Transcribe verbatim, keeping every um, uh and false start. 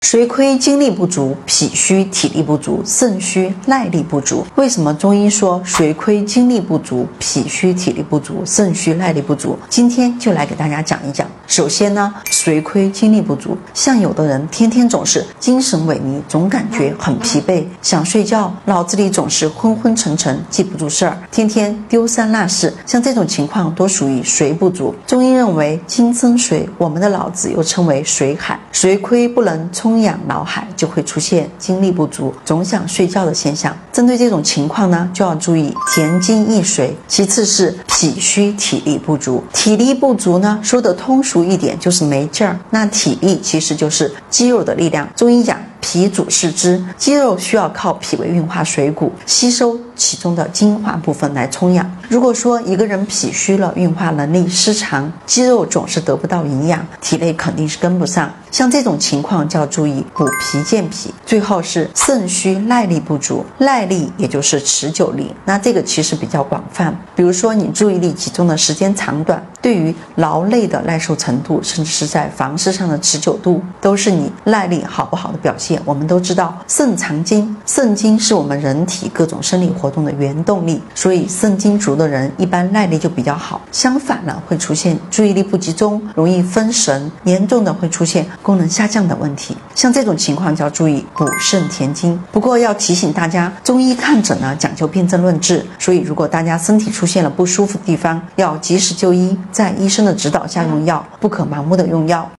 水亏精力不足，脾虚体力不足，肾虚耐力不足。为什么中医说水亏精力不足，脾虚体力不足，肾虚耐力不足？今天就来给大家讲一讲。首先呢，水亏精力不足，像有的人天天总是精神萎靡，总感觉很疲惫，想睡觉，脑子里总是昏昏沉沉，记不住事儿，天天丢三落四，像这种情况都属于水不足。中医认为精生水，我们的脑子又称为水海，水亏不能充养脑海，就会出现精力不足，总想睡觉的现象。针对这种情况呢，就要注意填精益水。其次是脾虚体力不足，体力不足呢，说得通俗一点就是没劲儿。那体力其实就是肌肉的力量。中医讲脾主四肢，肌肉需要靠脾胃运化水谷，吸收其中的精华部分来充养。如果说一个人脾虚了，运化能力失常，肌肉总是得不到营养，体内肯定是跟不上。像这种情况就要注意补脾健脾。最后是肾虚耐力不足，耐力也就是持久力，那这个其实比较广泛，比如说你注意力集中的时间长短，对于劳累的耐受程度，甚至是在房事上的持久度，都是你耐力好不好的表现。我们都知道肾藏精，肾精是我们人体各种生理活动的原动力，所以肾精足的人一般耐力就比较好。相反呢，会出现注意力不集中，容易分神，严重的会出现功能下降的问题。像这种情况就要注意补肾填精。不过要提醒大家，中医看诊呢讲究辨证论治，所以如果大家身体出现了不舒服的地方，要及时就医，在医生的指导下用药，不可盲目的用药。